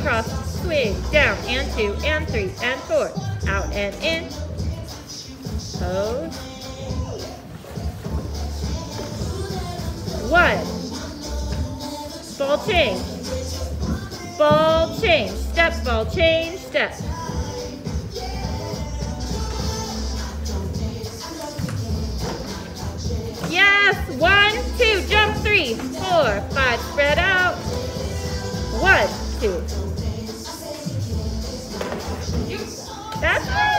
cross, swing, down, and 2, and 3, and 4. Out and in. Pose. 1. Ball change. Ball change. Step, ball change, step. Yes! 1, 2, jump 3, 4, 5, spread out. 1, 2. That's right.